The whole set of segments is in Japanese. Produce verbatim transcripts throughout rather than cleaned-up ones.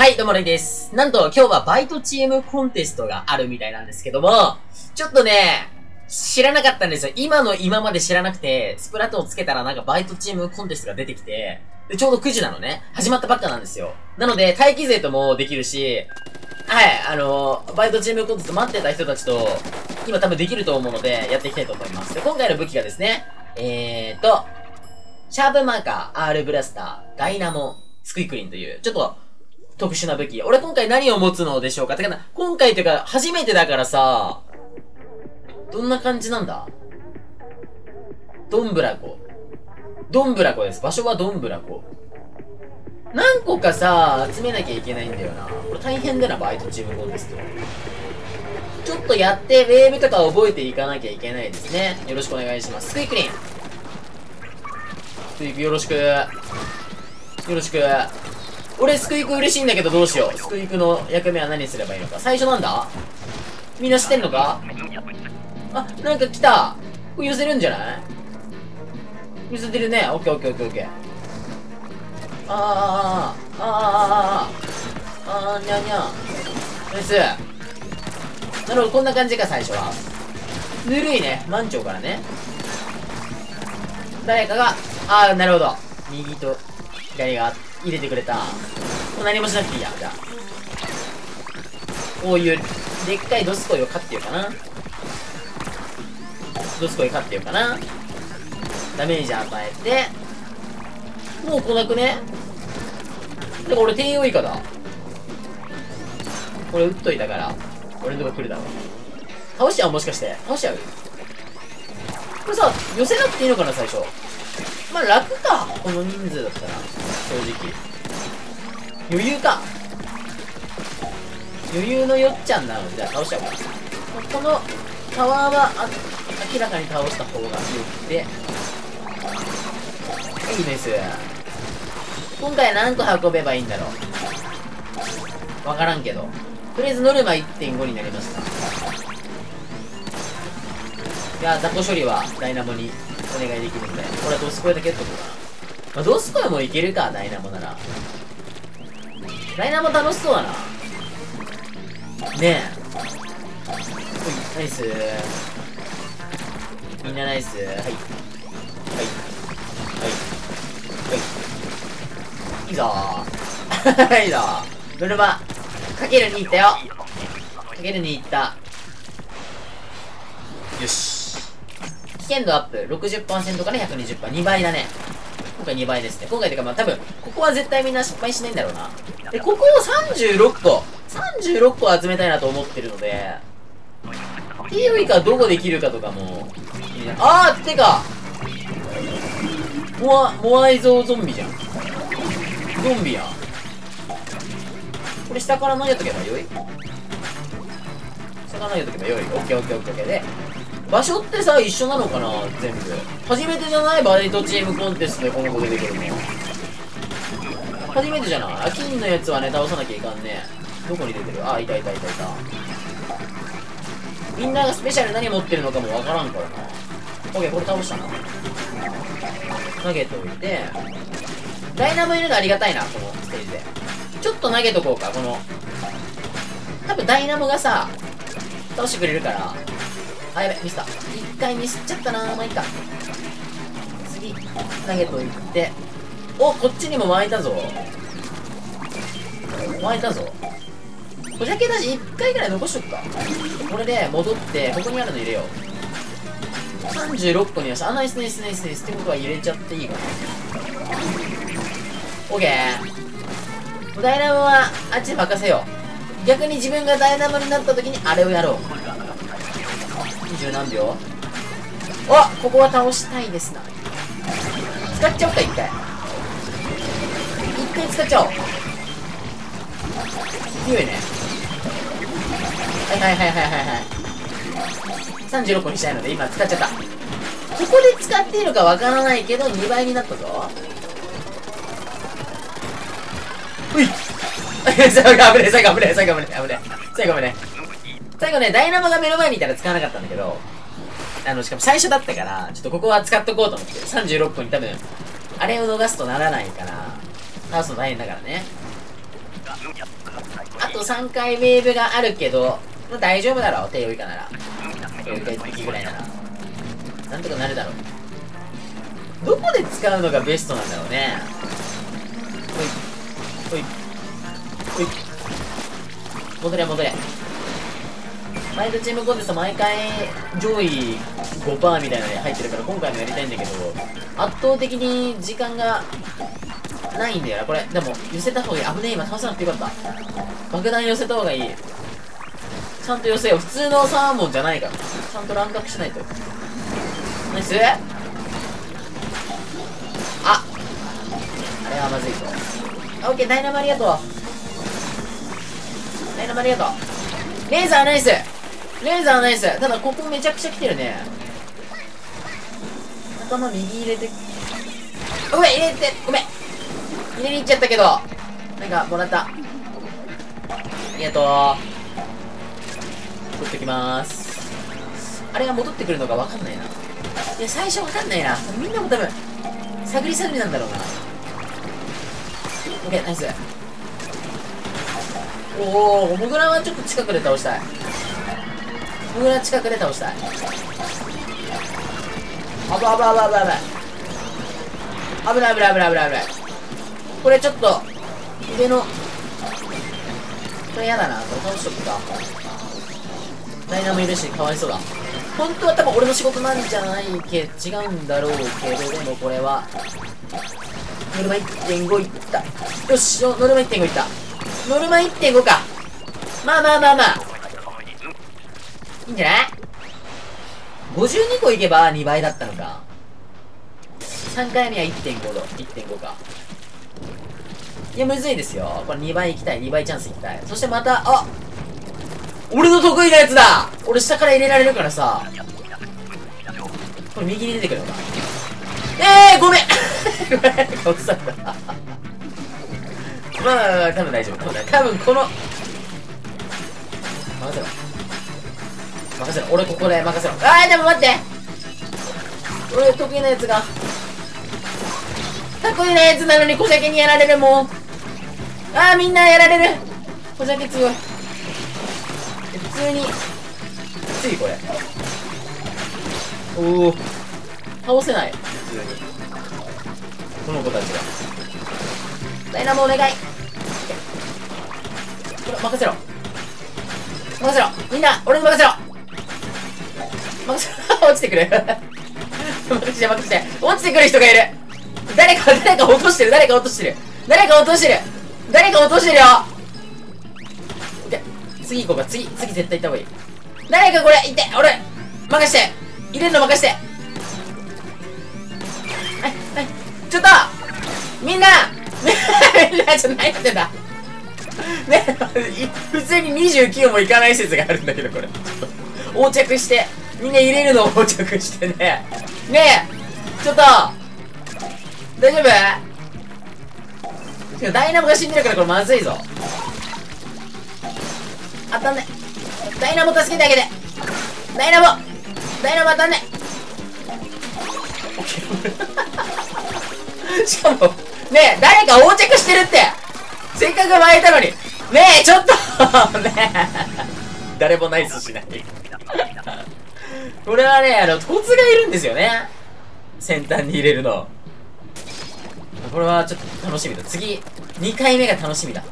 はい、どうもレイです。なんと今日はバイトチームコンテストがあるみたいなんですけども、ちょっとね、知らなかったんですよ。今の今まで知らなくて、スプラトゥーンをつけたらなんかバイトチームコンテストが出てきて、で、ちょうどくじなのね。始まったばっかなんですよ。なので、待機勢ともできるし、はい、あのー、バイトチームコンテスト待ってた人たちと、今多分できると思うので、やっていきたいと思います。で、今回の武器がですね、えーと、シャープマーカー、R ブラスター、ダイナモ、スクイクリンという、ちょっと、特殊な武器。俺今回何を持つのでしょうかてかな、今回というか、初めてだからさ、どんな感じなんだどんぶらこ。どんぶらこです。場所はどんぶらこ。何個かさ、集めなきゃいけないんだよな。これ大変だな、バイトチームコンテスト。ちょっとやって、ウェーブとか覚えていかなきゃいけないですね。よろしくお願いします。スクイクリン。スクイクよろしく。よろしく。俺、スクイク嬉しいんだけどどうしよう。スクイクの役目は何すればいいのか。最初なんだみんな知ってんのかあ、なんか来た。これ寄せるんじゃない寄せてるね。オッケーオッケーオッケーオッケー。あーあーあーあーあーあーあーにゃにゃナイス。なるほど、こんな感じか、最初は。ぬるいね。満潮からね。誰かが、あー、なるほど。右と左が入れてくれた。もう何もしなくていいや、じゃあ。こういう、でっかいドスコイを飼ってようかな。ドスコイ飼ってようかな。ダメージ与えて、もう来なくねだから俺低用以下だ。これ撃っといたから、俺のとこ来るだろう。倒しちゃうもしかして。倒しちゃうこれさ、寄せなくていいのかな、最初。まあ楽か。この人数だったら。正直。余裕か。余裕のよっちゃんなので、じゃあ倒しちゃおうか。このタワーはあ明らかに倒した方がよくて。いいです。今回何個運べばいいんだろう。わからんけど。とりあえずノルマ いってんご になりました。いや、雑魚処理はダイナモにお願いできるんで。これはドスコイだけやっとこうかな。まあ、ドスコイもいけるか、ダイナモなら。ダイナモ楽しそうだな。ねえ。ナイス。みんなナイス。はい。はい。はい。はい。いいぞー。いいぞー。ノルマ、かけるにいったよ。かけるにいった。よし。危険度アップ。ろくじゅっパーセント から ひゃくにじゅっパーセント。にばいだね。今回にばいですね。今回てかまあ多分、ここは絶対みんな失敗しないんだろうな。で、ここをさんじゅうろっこ。さんじゅうろっこ集めたいなと思ってるので、T よりかどこできるかとかも、あーてか、モア、モアイゾーゾンビじゃん。ゾンビやん。これ下から投げとけばよい下から投げとけばよい。オッケーオッケーオッケーオッケーで、場所ってさ、一緒なのかな全部。初めてじゃないバイトチームコンテストでこの子出てくるの。初めてじゃないあ、金のやつはね、倒さなきゃいかんね。どこに出てるあ、いたいたいたいた。みんながスペシャル何持ってるのかもわからんからな。オッケー、これ倒したな。投げておいて、ダイナモいるのありがたいな、このステージで。ちょっと投げとこうか、この。多分ダイナモがさ、倒してくれるから。あ、やべ、ミスった。一回ミスっちゃったなー。まあいいか。次、投げといて。お、こっちにも湧いたぞ。湧いたぞ。こじゃけだし、一回ぐらい残しとくか。これで戻って、ここにあるの入れよう。さんじゅうろっこにはした。あ、ナイスナイスナイスナイス。ってことは入れちゃっていいかな。オッケー。ダイナモは、あっちに任せよう。逆に自分がダイナモになった時にあれをやろう。にじゅう何秒お、ここは倒したいですな。使っちゃおうか、一回。一回使っちゃおう。強いね。はいはいはいはいはいはい。さんじゅうろっこにしたいので今使っちゃった。ここで使っていいのかわからないけどにばいになったぞ。うい最後危ねえ、最後危ねえ、最後危ねえ、危ねえ。最後危ねえ。最後ね、ダイナモが目の前にいたら使わなかったんだけど、あの、しかも最初だったから、ちょっとここは使っとこうと思って、さんじゅうろっこに多分、あれを逃すとならないから、倒すの大変だからね。 あとさんかいウェーブがあるけど、まあ、大丈夫だろう。手負いかなら。手負いかいっぴきぐらいなら。なんとかなるだろう。どこで使うのがベストなんだろうね。ほい。ほい。ほい。戻れ戻れ。バイトチームコンテスト毎回上位 ごパーセント みたいなのに入ってるから今回もやりたいんだけど、圧倒的に時間がないんだよな、これ。でも、寄せた方がいい。危ねえ、今倒さなくてよかった。爆弾寄せた方がいい。ちゃんと寄せよう。普通のサーモンじゃないから。ちゃんと乱獲しないと。ナイス。ああれはまずいぞ。オッケー、ダイナマありがとう。ダイナマありがとう。レーザーナイス。レーザーナイス。ただ、ここめちゃくちゃ来てるね。頭右入れて。ごめん、入れて、ごめん。入れに行っちゃったけど。なんか、もらった。ありがとう。取ってきまーす。あれが戻ってくるのかわかんないな。いや、最初わかんないな。みんなも多分、探り探りなんだろうな。オッケー、ナイス。おー、モグラはちょっと近くで倒したい。モグラ近くで倒したい。あぶあぶあぶあぶあぶ。危ない危ない危ない危ない危ない。これちょっと、腕の、これやだな。これ倒しとくか。ダイナもいるし、かわいそうだ。本当は多分俺の仕事なんじゃないけ、違うんだろうけど、でもこれは、ノルマ いってんご いった。よし、ノルマ いってんご いった。ノルマ いってんご か。まあまあまあまあ。いいんじゃない ?ごじゅうに 個いけばにばいだったのか。さんかいめは いってんご 度。いってんご か。いや、むずいですよ。これにばい行きたい。にばいチャンス行きたい。そしてまた、あ俺の得意なやつだ。俺下から入れられるからさ。これ右に出てくるのか。えー、ごめんごめん、落とされた。まあまあまあ、多分大丈夫。多分、多分この、任せろ。任せろ。俺ここで任せろ。あー、でも待って。俺得意なやつが。得意なやつなのに小鮭にやられるもん。あー、みんなやられる。小鮭強い。普通に、きついこれ。おお。倒せない。普通に。この子たちが。ダイナモお願い。これ、任せろ。任せろ。みんな、俺に任せろ。任せろ。落ちてくる。任せて、任せて。落ちてくる人がいる。誰か、誰か落としてる。誰か落としてる。誰か落としてる。誰か落としてるよ。オッケー。次行こうか。次、次絶対行った方がいい。誰かこれ、行って。俺、任して。入れるの任して。はい、はい。ちょっとみんなみんな、ちょっと何やってんだね、普通ににじゅうきゅうもいかない説があるんだけど、これ。横着して、みんな入れるのを横着してね。ねえ、ちょっと、大丈夫？しかもダイナモが死んでるからこれまずいぞ。当たんね。ダイナモ助けてあげて。ダイナモダイナモ当たんね。しかも、ねえ、誰か横着してるって。せっかく巻いたのに。ねえ、ちょっとねえ。誰もナイスしない。これはね、あの、コツがいるんですよね。先端に入れるの。これはちょっと楽しみだ。次、にかいめが楽しみだ。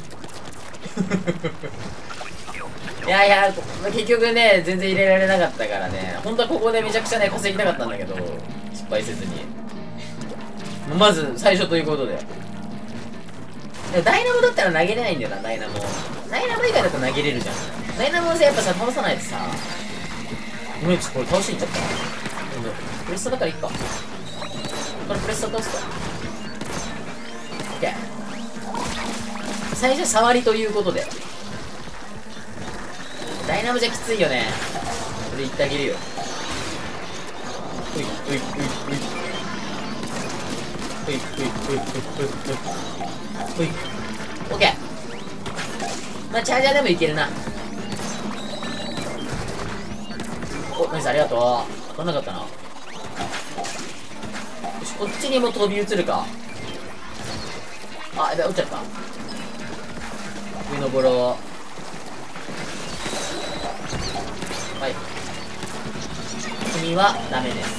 いやいや、結局ね、全然入れられなかったからね。本当はここでめちゃくちゃね、稼ぎたかったんだけど、失敗せずに。まず、最初ということで。でもダイナモだったら投げれないんだよな、ダイナモ。ダイナモ以外だと投げれるじゃん。ダイナモはさ、やっぱさ、倒さないとさ。ごめん、ちょっとこれ倒しに行っちゃった。でも、プレストだからいいか。これプレスト倒すか。オッケー。最初は触りということで。ダイナモじゃきついよね。これ言ってあげるよ。ういういういういうういういういういうい。オッケー。まあチャージャーでもいけるな。お、ナイス、ありがとう。当たんなかったな。よし、こっちにも飛び移るか。あ、やべ、落ちちゃった。 上登ろう。はい。君はダメです。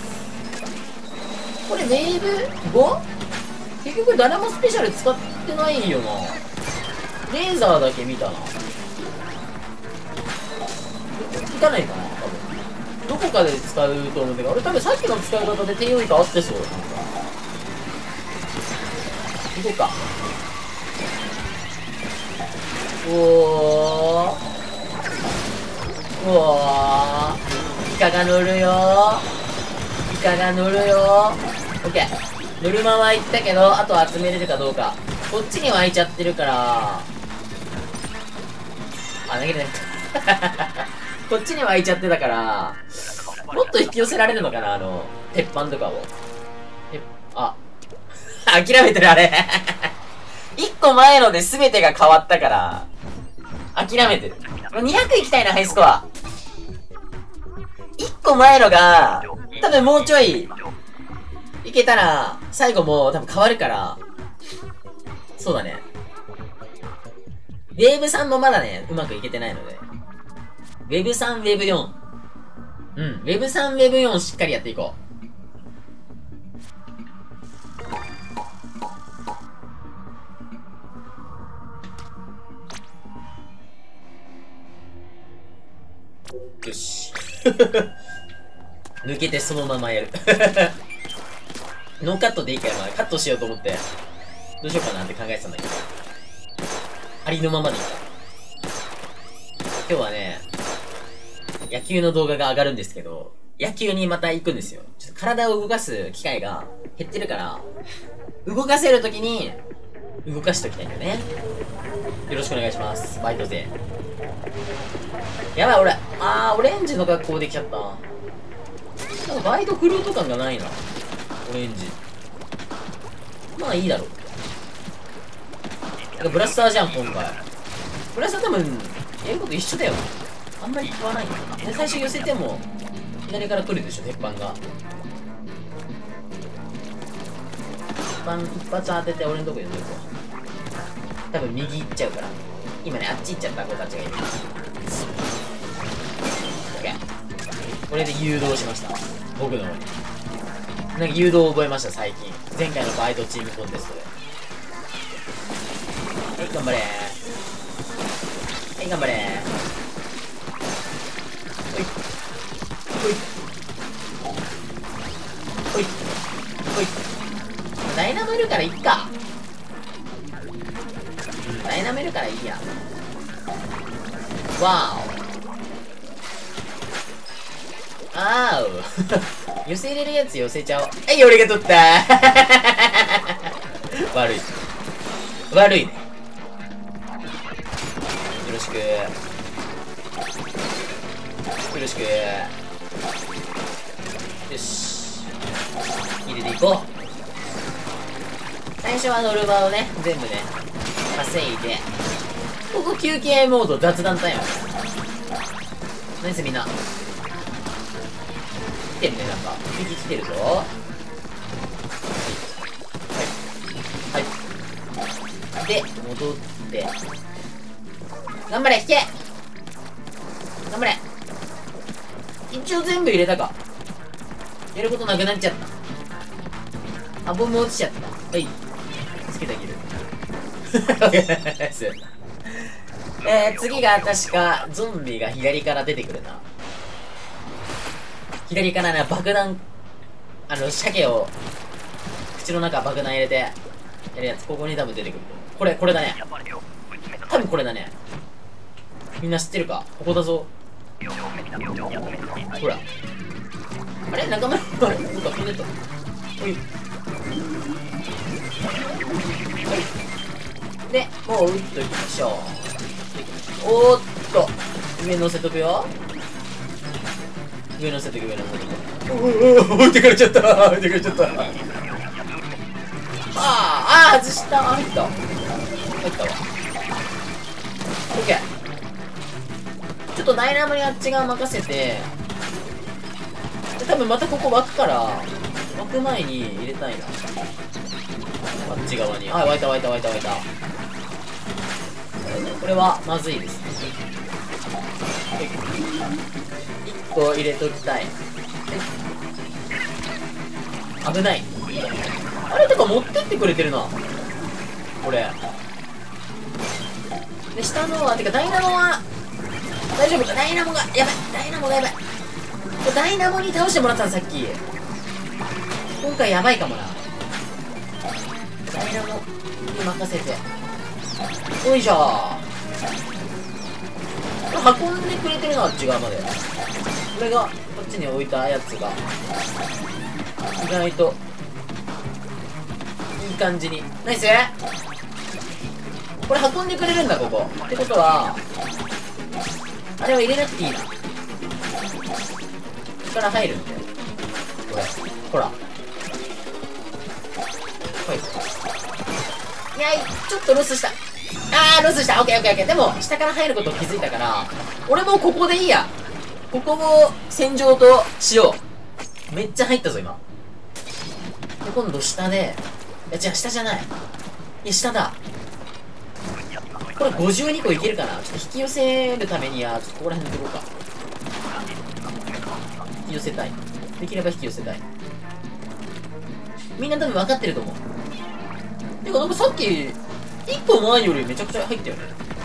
これウェーブ ご？ 結局誰もスペシャル使ってないよな。レーザーだけ見たな。効かないかな多分。どこかで使うと思うんだけど、あれ多分さっきの使い方で低用以下合ってそう。なんか行こうか。おーおーイカが乗るよー。イカが乗るよー。オッケー。乗るまま行ったけど、あと集めれるかどうか。こっちに湧いちゃってるから、あ、投げれない。こっちに湧いちゃってたから、もっと引き寄せられるのかな、あの、鉄板とかを。え、あ、諦めてる、あれ。一個前ので全てが変わったから、諦めてる。にひゃく行きたいな、ハイスコア。一個前のが、多分もうちょい、いけたら、最後も多分変わるから、そうだね。ウェーブさんもまだね、うまくいけてないので。ウェブさん、ウェブよん。うん。ウェブさん、ウェブよんしっかりやっていこう。よし。抜けてそのままやる。ノーカットでいいから、まあ、カットしようと思って、どうしようかなって考えてたんだけど。ありのままでいいか。今日はね、野球の動画が上がるんですけど、野球にまた行くんですよ。ちょっと体を動かす機会が減ってるから、動かせるときに、動かしときたいんだよね。よろしくお願いします。バイト勢。やばい、俺。あー、オレンジの格好できちゃった。なんかバイトフルート感がないな。オレンジ。まあいいだろう。なんかブラスターじゃん、今回。ブラスター多分、やること一緒だよ。あんまり変わらないんだ。で、最初寄せても、左から来るでしょ、鉄板が。鉄板一発当てて俺のとこに乗ると。多分右行っちゃうから。今ね、あっち行っちゃった子たちがいる。これで誘導しました。僕の方に。なんか誘導を覚えました、最近。前回のバイトチームコンテストで。はい、頑張れー。はい、頑張れー。ほい。ほい。ほい。ほい。ダイナモいるからいっか。うん、ダイナモいるからいいや。わーお。あーお。寄せれるやつ寄せちゃおう。はい、俺が取ったー。悪い。悪いね。よろしく。よろしく。よし。入れていこう。最初はノルマをね、全部ね、稼いで。ここ休憩モード雑談タイム。ナイスみんな。来てるね、なんか。右来てるぞ。はい。はい。はい。で、戻って。頑張れ、引け頑張れ一応全部入れたか。やることなくなっちゃった。あ、ボム落ちちゃった。はい。つけてあげる。えー、次が確か、ゾンビが左から出てくるな。左からね、爆弾、あの、鮭を、口の中爆弾入れて、やるやつ、ここに多分出てくる。これ、これだね。多分これだね。みんな知ってるか？ここだぞ。ほら。あれ仲間、なんか飛んでった。ほい。はい。で、もう打っといきましょう。おーっと。上乗せとくよ。上乗せてく、上乗せてく。おおお置いてかれちゃった。置いてかれちゃった。ああ、ああ、外した。入った。入ったわ。オッケー。ちょっとダイナモにあっち側任せて、で、多分またここ湧くから、湧く前に入れたいな。あっち側に。あ、湧いた湧いた湧いた湧いた。 これはまずいですね。いっこ入れときたい。危ない。あれとか持ってってくれてるなこれで。下のはてかダイナモは大丈夫か。ダイナモがやばい。ダイナモがやばい。これダイナモに倒してもらったのさっき。今回やばいかもな。ダイナモに任せて。よいしょ。運んでくれてるのはあっち側まで。これがこっちに置いたやつが意外といい感じに。ナイス。これ運んでくれるんだここってことは、あれは入れなくていいな。ここから入るんだよこれ。ほらはいいやいちょっとロスした。あーロスした。オッケーオッケーオッケー。でも下から入ることを気づいたから俺もここでいいや。ここも戦場としよう。めっちゃ入ったぞ今。で今度下で、いや違う下じゃない、いや下だ。これごじゅうにこいけるかな。ちょっと引き寄せるためにはちょっとここら辺のところか。引き寄せたい。できれば引き寄せたい。みんな多分分かってると思う。てかなんかさっきいっこ前よりめちゃくちゃ入ったよね。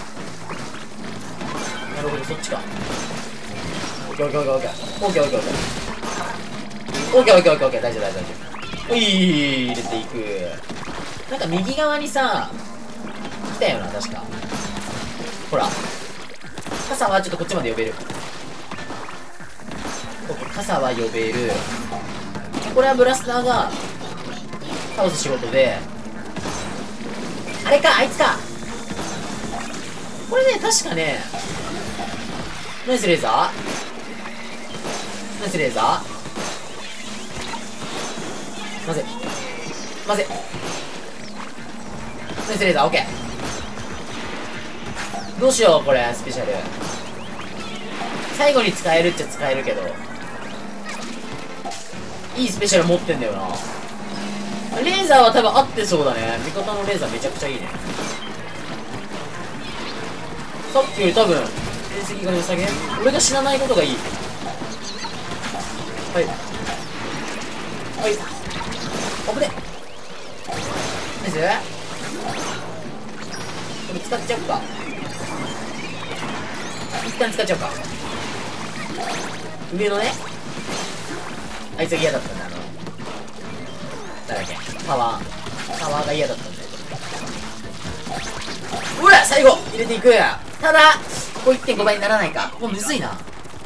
なるほどそっちか。オッケーオッケーオッケーオッケーオッケーオッケーオッケーオッケーオッケーオッケーオッケー大丈夫大丈夫大丈夫。おい入れていく。なんか右側にさ来たよな確か。ほら傘はちょっとこっちまで呼べる。オッケー傘は呼べる。これはブラスターが倒す仕事で、あれかあいつか。これね確かね。ナイスレーザーナイスレーザー。まぜまぜナイスレーザー。オッケー。どうしようこれスペシャル最後に使えるっちゃ使えるけど、いいスペシャル持ってんだよな。レーザーは多分合ってそうだね。味方のレーザーめちゃくちゃいいね。さっきより多分成績が良さげ。俺が死なないことがいい。はいはい危ね。ナイス。これ使っちゃうか。一旦使っちゃうか。上のねあいつが嫌だったんだ。あの誰だっけパワーパワーが嫌だったんだよ。うわ最後入れていく。ただここ いってんご 倍にならないか。ここむずいな。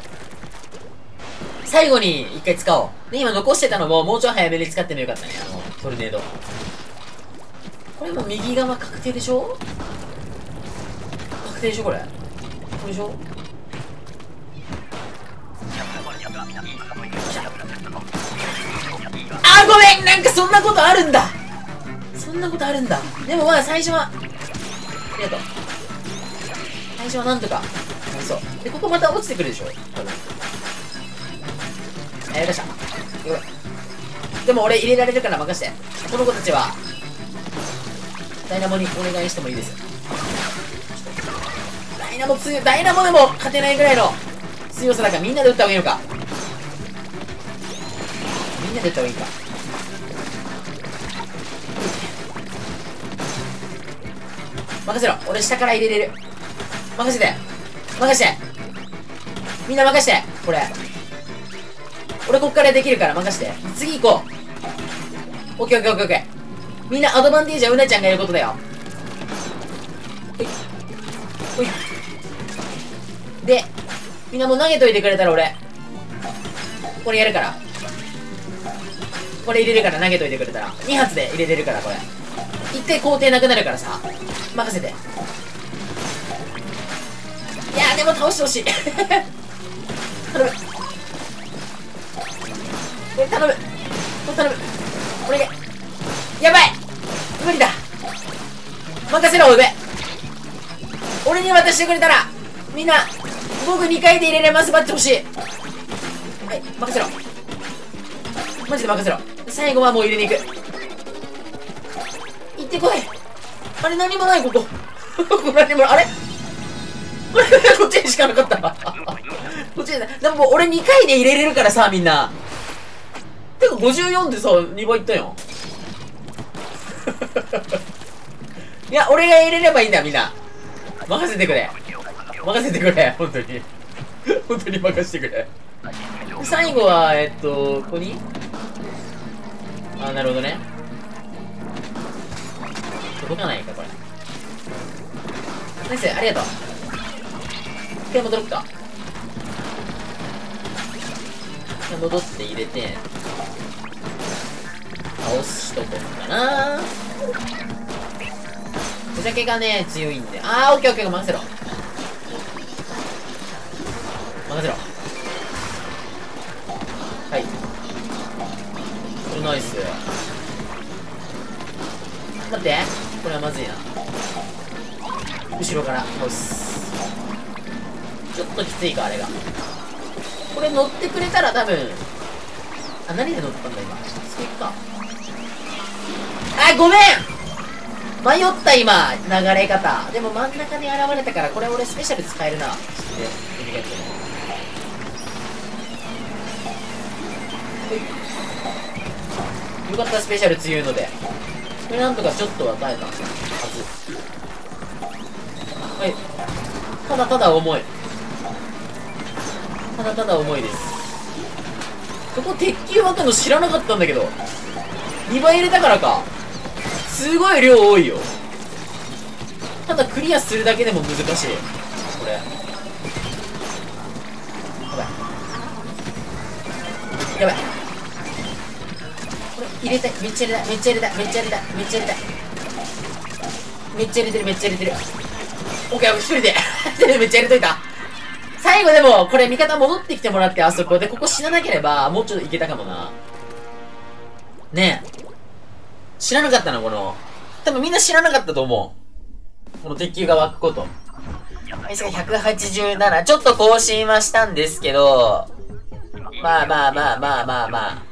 最後に一回使おう。で今残してたのももうちょい早めに使ってもよかったね。あのトルネード。これも右側確定でしょ。確定でしょこれ。これでしょ。あーごめん。なんかそんなことあるんだ。そんなことあるんだ。でもまあ最初はありがとう。最初はなんとかそうで、ここまた落ちてくるでしょ多分。えー、出した。でも俺入れられるから任して。この子たちはダイナモにお願いしてもいいです。ダイナモ強い。ダイナモでも勝てないぐらいの強さだからみんなで打った方がいいのか。みんなで打った方がいいか。任せろ。俺下から入れれる。任せて任せてみんな任して。これ俺こっからできるから任して。次行こう。オッケーオッケーオッケーオッケー。みんなアドバンテージはうなちゃんがやることだよ。ほいほいでみんなもう投げといてくれたら俺これやるから。これ入れるから投げといてくれたらに発で入れれるから。これ一回工程なくなるからさ任せて。いやーでも倒してほしい頼むこれ頼むこれ頼むお願い。やばい無理だ。任せろ上。俺に渡してくれたらみんな僕にかいで入れれますバッチ欲しい。はい任せろマジで任せろ。最後はもう入れに行く。行ってこい。あれ何もないこここれにも、あれこれ、こっちにしかなかった。こっちに、でももう俺にかいで入れれるからさ、みんな。てかごじゅうよんでさ、にばいいったやん。いや、俺が入れればいいんだ、みんな。任せてくれ。任せてくれ、本当に。本当に任せてくれ。最後は、えっと、ここにあ、なるほどね。届かないか、これ。ナイス、ありがとう。一回戻ろっか。一回戻って入れて、倒しとこうかな。お酒がね、強いんで。あー、オッケーオッケー、任せろ。任せろ。はい。これナイス。待って。これはまずいな。後ろから倒す。ちょっときついか、あれが。これ乗ってくれたら多分。あ、何で乗ったんだ、今。スピークか。あ、ごめん迷った今、流れ方。でも真ん中に現れたから、これ俺スペシャル使えるな。知って、振り返っても。よかった、スペシャル強いので。これなんとかちょっとは耐えたはず。はい。ただただ重い。ただただ重いです。そこ鉄球湧くの知らなかったんだけど。にばい入れたからか。すごい量多いよ。ただクリアするだけでも難しい。これ。やばい。やばい。これ入れたい。めっちゃ入れたい。めっちゃ入れたい。めっちゃ入れたい。めっちゃ入れたい。めっちゃ入れてる。めっちゃ入れてる。オッケー、一人で。めっちゃ入れといた。最後でも、これ味方戻ってきてもらって、あそこで、ここ死ななければ、もうちょっといけたかもな。ねえ。知らなかったな、この。多分みんな知らなかったと思う。この鉄球が湧くこと。はい、それひゃくはちじゅうなな。ちょっと更新はしたんですけど、まあまあまあまあまあまあ。